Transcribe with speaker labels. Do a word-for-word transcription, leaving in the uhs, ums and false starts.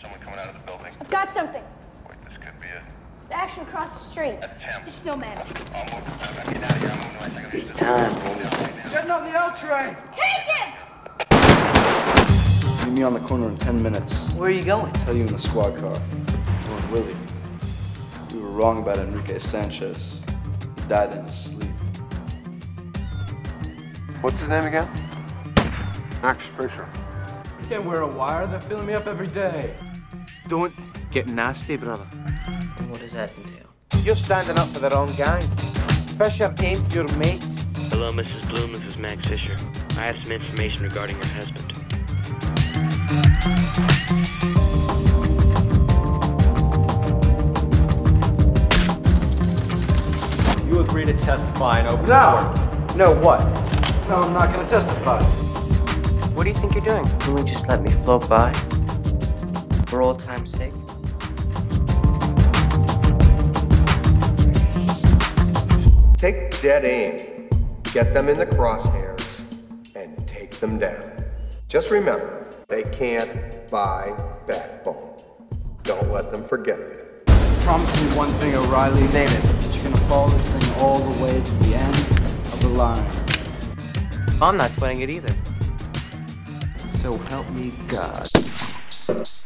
Speaker 1: someone coming out of the building.
Speaker 2: I've got something.
Speaker 1: Wait, this could be it.
Speaker 2: There's action across the street.
Speaker 1: That's him.
Speaker 2: The snowman.
Speaker 1: I'll move. I'm getting out of here. I'm moving away.
Speaker 3: It's time.
Speaker 4: Getting on the L train.
Speaker 2: Take him!
Speaker 5: Meet me on the corner in ten minutes.
Speaker 3: Where are you going?
Speaker 5: I'll tell you in the squad car. Doing Willie. We were wrong about Enrique Sanchez. He died in his sleep.
Speaker 6: What's his name again? Max Fisher.
Speaker 4: You can't wear a wire. They're filling me up every day.
Speaker 7: Don't get nasty, brother.
Speaker 3: What does that entail?
Speaker 7: You're standing up for the wrong gang. Fisher ain't your mate.
Speaker 8: Hello, Missus Bloom. This is Max Fisher. I have some information regarding your husband.
Speaker 6: You agree to testify in open
Speaker 4: No.
Speaker 6: court.
Speaker 4: No what? No, I'm not going to testify.
Speaker 3: What do you think you're doing? Can we just let me float by? For old time's sake?
Speaker 9: Take dead aim, get them in the crosshairs, and take them down. Just remember, they can't buy backbone. Don't let them forget that.
Speaker 4: Promise me one thing, O'Reilly.
Speaker 3: Name it.
Speaker 4: That you're going to follow this thing all the way to the end of the line.
Speaker 3: I'm not sweating it either.
Speaker 4: So help me God.